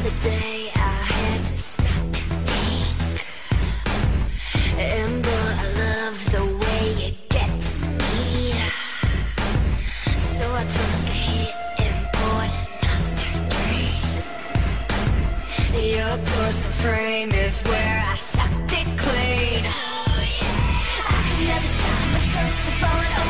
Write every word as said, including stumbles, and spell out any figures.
other day I had to stop and think. Amber, I love the way you get to me. So I took a hit and poured another drink. Your torso frame is where I sucked it clean. I could never stop myself from falling over.